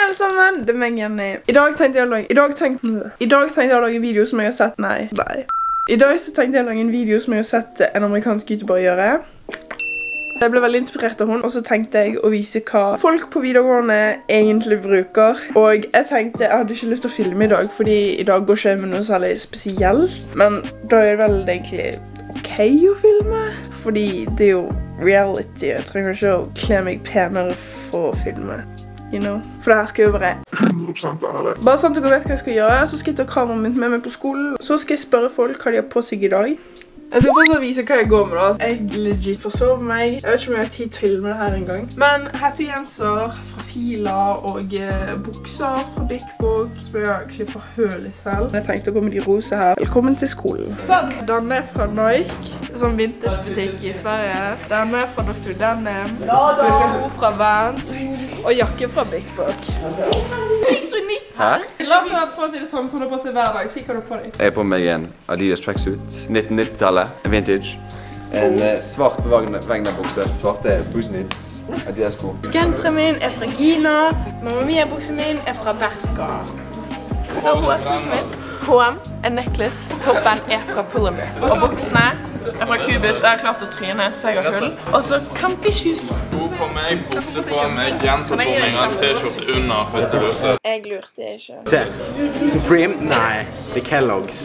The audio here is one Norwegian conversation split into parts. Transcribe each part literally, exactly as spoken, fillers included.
alle sammen, det er meg Jenny. I dag tenkte jeg å lage, I dag tenkte, I dag tenkte jeg å lage en video som jeg har sett, nei, nei. I dag så tenkte jeg å lage en video som jeg har sett en amerikansk YouTuber gjøre. Jeg ble veldig inspirert av hun, og så tenkte jeg å vise hva folk på videregående egentlig bruker. Og jeg tenkte, jeg hadde ikke lyst til å filme i dag, fordi i dag går ikke jeg med noe særlig spesielt. Men da er det vel egentlig ok å filme, fordi det er jo reality. Jeg trenger ikke å kle meg penere for å filme. You know? For det her skal jo være hundre prosent ærlig. Bare sånn at dere vet hva jeg skal gjøre, så skal jeg ta kameraet mitt med meg på skolen. Så skal jeg spørre folk hva de har på seg i dag. Jeg skal fortsatt vise hva jeg går med da. Jeg legit forsov meg. Jeg vet ikke om jeg har tid til å filme det her en gang. Men hettegenser fra Fila og eh, bukser fra Big Book som jeg klipper høl i selv. Jeg tenkte å gå med de rosa her. Velkommen til skolen. Sånn. Denne er fra Nike, som vintersbutikk i Sverige. Denne er fra doktor Denim. Sko fra Vans. Og jakke fra Big Book. Ikke så nytt her. La oss ta på seg det samme som du har på seg hver dag. Si hva du har på deg. Jeg har på meg en Adidas tracksuit. nitten nittitallet. Vintage. En uh, svart Wagner-bukse. Svarte Buznitz. Adidas-sko. Genseren min er fra Gina. Mamma Mia-buksen min er fra Berska. Så hårsetten min, H M, en necklace. Toppen er fra Pull&Bear. Og buksene er fra Cubus. Jeg har klart å tryne, så jeg har hull. Og så Campfishes. Sko på meg, bukse på meg, genser på meg, og t-skjorte under hvis du lurte. Jeg lurte ikke. Se, Supreme? Nei, det er Kellogg's.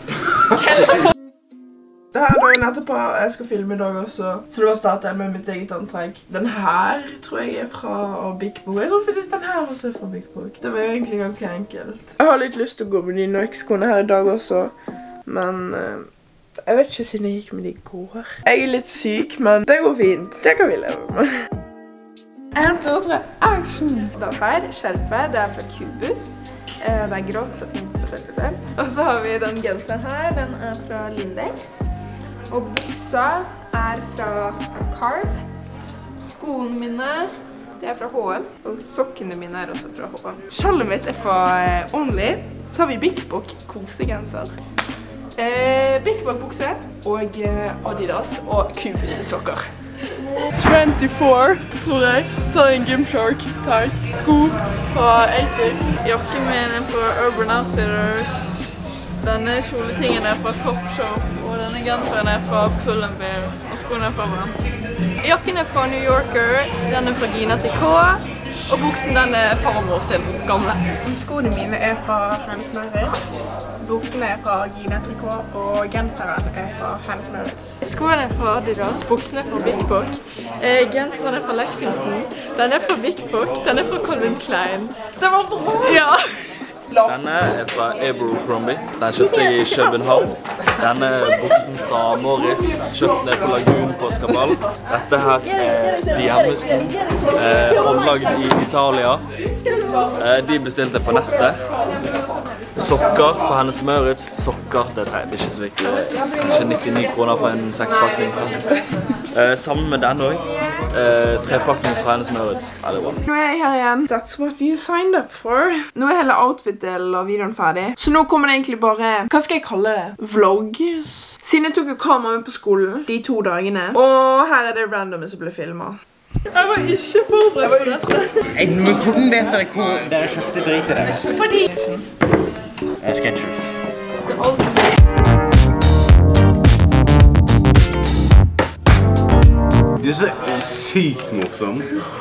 Det her er dagen etterpå, jeg skal filme i dag også, så da starter jeg med mitt eget antrekk. Den her tror jeg er fra Big Book. Jeg tror faktisk den her også er fra Big Book. Det var egentlig ganske enkelt. Jeg har litt lyst til å gå med de Nike-skoene her i dag også, men uh, jeg vet ikke siden jeg gikk med de i går. Jeg er litt syk, men det går fint. Det kan vi leve med. En, to, tre, action! Den her, skjerfet, det er fra Cubus. Det er grått og fint. Og så har vi den genseren her, den er fra Lindex. Og buksa er fra Carve. Skoene mine, det er fra H M. Og sokkene mine er også fra H M. Skjallet mitt er fra Only. Så har vi Big Book kosegenser. Eh, Big Book bukse og Adidas og Cubus sokker. tjuefire, tror jeg. Så har jeg en Gymshark tights. Sko fra Asics. Jakken min er fra Urban Outfitters. Denne kjoletingen er fra Topshop, og denne genseren er fra Pull&Bear, og skoene er fra Vans. Jakken er fra New Yorker, den er fra Gina Tricot, og buksen den er farmor sin gamle. Skoene mine er fra Hennes Mauritz, buksene er fra Gina Tricot, og genseren er fra Hennes Mauritz. Skoene er fra Adidas, buksene er fra Big Book, eh, genseren er fra Lexington, den er fra Big Book, den er fra Calvin Klein. Det var bra! Ja! Denne er fra Abercrombie. Den kjøpte jeg i København. Denne buksen fra Morris kjøpte jeg på Lagun på Skabal. Dette her er de hjemmesko, eh, omlagd i Italia. Eh, de bestilte på nettet. Sokker fra Hennes Mauritz. Sokker, det er ikke så viktig. Kanskje nittini kroner for en sekspakning. Eh, sammen med den også. Eh, trepakning fra Hennes Mauritz. Ja, det er bra. Nå er jeg her igjen. That's what you signed up for. Nå er hele outfit-delen av videoen ferdig. Så nå kommer det egentlig bare, hva skal jeg kalle det? Vlogs. Siden jeg tok jo kameraet på skolen de to dagene. Og her er det randomet som ble filmet. Jeg var ikke forberedt på dette. Jeg, men hvordan vet dere hvor dere kjøpte dritet deres? Fordi Uh, Skechers. Du er så sykt morsom.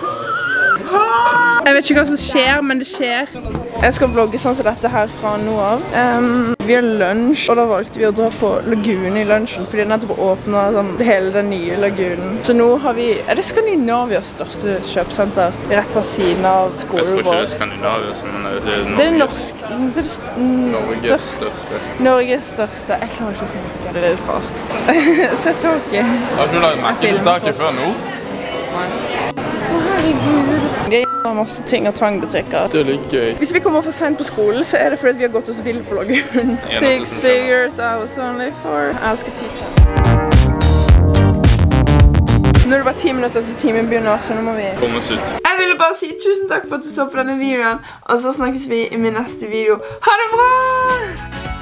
Jeg vet ikke hva som skjer, men det skjer. Jeg skal vlogge sånn som dette her fra nå av. Um, vi har lunsj, og da valgte vi å dra på Lagunen i lunsjen, fordi det nettopp åpnet sånn, hele den nye Lagunen. Så nå har vi, er det Skandinavias største kjøpsenter, rett fra siden av skolen vår. Jeg tror ikke det er Skandinavias, men det er Norge. Det er norsk, det er Norges største. største. Norges største. Jeg klarer ikke å snakke. Det er litt rart. Se taket. Har ikke du laget merketaket før nå? Å, herregud. Vi har masse ting og tangbutikker. Det er litt gøy. Hvis vi kommer for sent på skolen, så er det fordi vi har gått oss vill på Lagunen. Six figures, I was only four. Jeg elsker tid. Nå er det bare ti minutter til timen begynner, så nå må vi Kom oss ut. Jeg ville bare si tusen takk for at du så på denne videoen, og så snakkes vi i min neste video. Ha det bra!